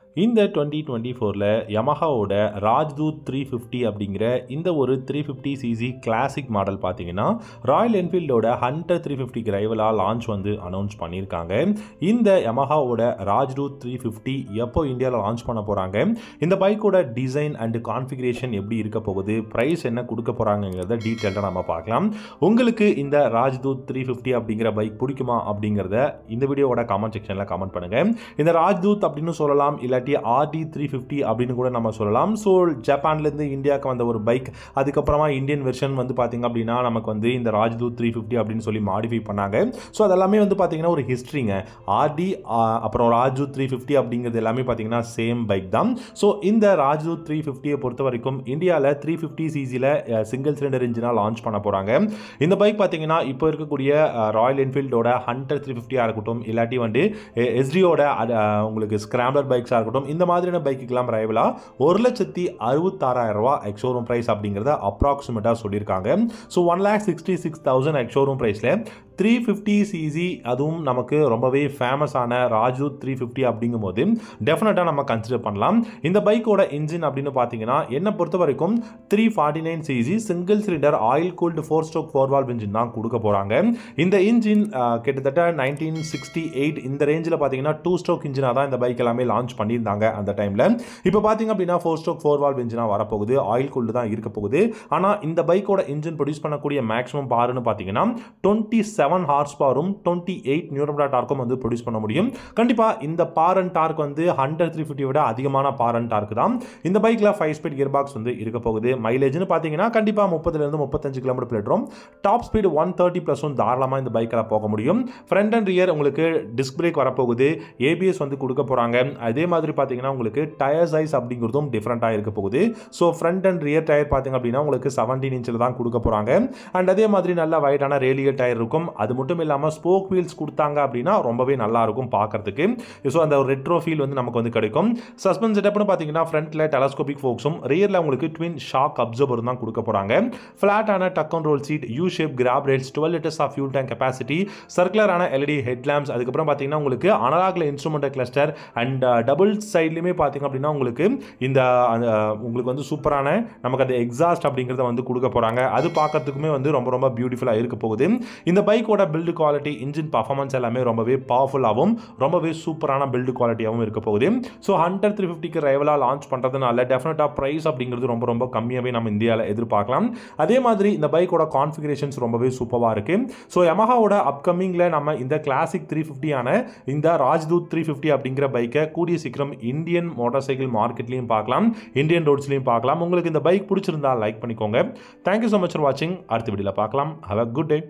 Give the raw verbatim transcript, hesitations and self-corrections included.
இந்த twenty twenty ஃபோரில் யமஹாவோட Rajdoot three fifty அப்படிங்கிற இந்த ஒரு three fifty CC Classic model பார்த்தீங்கன்னா ராயல் என்ஃபீல்டோட ஹண்டர் த்ரீ ஃபிஃப்டிக்கு ரைவலாக லான்ச் வந்து அனௌன்ஸ் பண்ணியிருக்காங்க. இந்த யமஹாவோட ராஜ்தூத் த்ரீ ஃபிஃப்டி எப்போ இந்தியாவில் லான்ச் பண்ண போகிறாங்க, இந்த பைக்கோட டிசைன் அண்ட் கான்ஃபிகரேஷன் எப்படி இருக்க போகுது, ப்ரைஸ் என்ன கொடுக்க போகிறாங்கிறத டீட்டெயிலாக நம்ம பார்க்கலாம். உங்களுக்கு இந்த ராஜ்தூத் த்ரீ ஃபிஃப்டி அப்படிங்கிற பைக் பிடிக்குமா அப்படிங்கிறத இந்த வீடியோவோட கமெண்ட் செக்ஷனில் கமெண்ட் பண்ணுங்கள். இந்த ராஜ்தூத் அப்படின்னு சொல்லலாம், இல்லாட்டி ஆர்டி த்ரீ ஃபிஃப்டி அப்படின்னு கூட நம்ம சொல்லலாம். ஸோ ஜப்பான்லேருந்து இந்தியாவுக்கு வந்த ஒரு பைக், அதுக்கப்புறமா இந்தியன் வெர்ஷன் வந்து பார்த்திங்க அப்படின்னா நமக்கு வந்து இந்த ராஜ்தூத் த்ரீ ஃபிஃப்டி அப்படின்னு சொல்லி மாடிஃபை பண்ணாங்க. ஸோ அதெல்லாமே வந்து பார்த்திங்கன்னா ஒரு ஹிஸ்ட்ரிங்க. ஆர்டி அப்புறம் ராஜ்தூத் த்ரீ ஃபிஃப்டி அப்படிங்கிறது எல்லாமே பார்த்திங்கன்னா சேம் பைக் தான். ஸோ இந்த ராஜ்தூத் த்ரீ ஃபிஃப்டியை பொறுத்த வரைக்கும் இந்தியாவில் த்ரீ ஃபிஃப்டி சிசியில் சிங்கிள் சிலிண்டர் இன்ஜினாக லான்ச் பண்ண போகிறாங்க. இந்த பைக் பார்த்திங்கன்னா இப்போ இருக்கக்கூடிய ராயல் என்ஃபீல்டோட ஹண்டர் த்ரீ ஃபிஃப்டியாக இருக்கட்டும், இல்லாட்டி வந்து எஸ்டியோட உங்களுக்கு ஸ்கிராம்லர் பைக்ஸாக இருக்கட்டும், இந்த மாதிரியான பைக்குக்கெல்லாம் ரைவலா ஒரு லட்சத்தி அறுபத்தாறாயிரம் ரூபாய் எக்ஸோரூம் பிரைஸ் அப்படிங்கிறத அப்ராக்சிமேட்டா சொல்லியிருக்காங்க. So one lakh sixty six thousand ex showroom பிரைஸ்ல த்ரீ ஃபிஃப்டி சிசி, அதுவும் நமக்கு ரொம்பவே ஃபேமஸான ராஜ்தூத் த்ரீ ஃபிஃப்டி அப்படிங்கும் போது டெஃபினட்டாக நம்ம கன்சிடர் பண்ணலாம். இந்த பைக்கோட இன்ஜின் அப்படின்னு பார்த்தீங்கன்னா என்னை பொறுத்த வரைக்கும் three forty nine CC single cylinder oil cooled four stroke four valve engine தான் கொடுக்க போகிறாங்க. இந்த இன்ஜின் கிட்டத்தட்ட நைன்டீன் சிக்ஸ்டி எயிட் இந்த ரேஞ்சில் பார்த்தீங்கன்னா டூ ஸ்ட்ரோக் இன்ஜினாக தான் இந்த பைக் எல்லாமே லான்ச் பண்ணியிருந்தாங்க அந்த டைமில். இப்போ பார்த்தீங்க அப்படின்னா ஃபோர் ஸ்ட்ரோக் ஃபோர் வால்வ் இன்ஜினாக வரப்போகுது, ஆயில் கூல்டு தான் இருக்க போகுது. ஆனால் இந்த பைக்கோட இன்ஜின் ப்ரொடியூஸ் பண்ணக்கூடிய மேக்ஸிமம் பவர்னு பார்த்தீங்கன்னா டுவெண்ட்டி செவன் ஹார்ஸ் பவரும் டுவெண்ட்டி எயிட் நியூட்டன் மீட்டர் டார்க்கும் வந்து ப்ரொடியூஸ் பண்ண முடியும். கண்டிப்பாக இந்த பார் அண்ட் டார்க் வந்து ஹண்டர் த்ரீ ஃபிஃப்டி விட அதிகமான பார் அண்ட் டார்க் தான். இந்த பைக்கில் ஃபைவ் ஸ்பீட் கியர் பாக்ஸ் வந்து இருக்க போகுது. மைலேஜ்னு பார்த்தீங்கன்னா கண்டிப்பாக முப்பதுலேருந்து முப்பத்தஞ்சு கிலோமீட்டர் பிளேட்டும், டாப் ஸ்பீடு ஒன் தேர்ட்டி ப்ளஸும் தாராளமாக இந்த பைக்கில் போக முடியும். ஃப்ரண்ட் அண்ட் ரியர் உங்களுக்கு டிஸ்க் பிரேக் வரப்போகுது, ஏபிஎஸ் வந்து கொடுக்க போகிறாங்க. அதே மாதிரி பார்த்தீங்கன்னா உங்களுக்கு டயர் சைஸ் அப்படிங்கிறதும் டிஃப்ரெண்ட்டாக இருக்க போகுது. So front and rear tyre பார்த்தீங்க அப்படின்னா உங்களுக்கு செவன்டீன் இன்ச்சில் தான் கொடுக்க போகிறாங்க. அண்ட் அதே மாதிரி நல்ல வைடான ரேலியர் டயர் இருக்கும். அது மட்டும் இல்லாமல் ஸ்போக் வீல்ஸ் கொடுத்தாங்க அப்படின்னா ரொம்பவே நல்லா இருக்கும் பார்க்கறதுக்கு. ஸோ அந்த ரெட்ரோ ஃபீல் வந்து நமக்கு வந்து கிடைக்கும். சஸ்பென்ஸ் செட்டப்னு பார்த்தீங்கன்னா ஃப்ரண்ட்ல டெலஸ்கோபிக் ஃபோக்ஸும், ரியரில் உங்களுக்கு ட்வின் ஷாக் அப்சர்வர் தான் கொடுக்க போகிறாங்க. ஃபிளாட்டான tuck and roll seat, U shape grab rails, twelve litres of fuel tank capacity, சர்க்குலரான எல்இடி ஹெட் லேம்ப்ஸ், அதுக்கப்புறம் பார்த்தீங்கன்னா உங்களுக்கு அனலாக்ல இன்ஸ்ட்ருமெண்ட் கிளஸ்டர் அண்ட் டபுள் சைட்லையுமே பார்த்தீங்க அப்படின்னா உங்களுக்கு இந்த உங்களுக்கு வந்து சூப்பரான நமக்கு அந்த எக்ஸாஸ்ட் அப்படிங்கிறத வந்து கொடுக்க போகிறாங்க. அது பார்க்கறதுக்குமே வந்து ரொம்ப ரொம்ப பியூட்டிஃபுல்லாக இருக்க போகுது. இந்த பைக்கோட பில்டு குவாலிட்டி, இன்ஜின் பர்ஃபார்மன்ஸ் எல்லாமே ரொம்பவே பவர்ஃபுல்லாகவும் ரொம்பவே சூப்பரான பில்டு குவாலிட்டியாகவும் இருக்க போகுது. ஸோ ஹண்டர் த்ரீ ஃபிஃப்டிக்கு ரைவலாக லான்ச் பண்ணுறதுனால டெஃபினட்டாக ப்ரைஸ் அப்படிங்கிறது ரொம்ப ரொம்ப கம்மியாகவே நம்ம இந்தியாவில் எதிர்பார்க்கலாம். அதே மாதிரி இந்த பைக்கோட கான்ஃபிகரேஷன்ஸ் ரொம்பவே சூப்பராக இருக்குது. ஸோ யமஹாவோட அப்கமிங்கில் நம்ம இந்த கிளாசிக் த்ரீ ஃபிஃப்டியான இந்த ராஜ்தூத் த்ரீ ஃபிஃப்டி அப்படிங்கிற பைக்கை கூடிய சீக்கிரம் இந்தியன் மோட்டார் சைக்கிள் மார்க்கெட்லையும் பார்க்கலாம், இந்தியன் ரோட்ஸ்லையும் பார்க்கலாம். உங்களுக்கு இந்த பைக் பிடிச்சிருந்தா லைக் பண்ணிக்கோங்க. தேங்க்யூ ஸோ மச் ஃபார் வாட்சிங். அடுத்த வீடியோவில் பார்க்கலாம். Have a good day.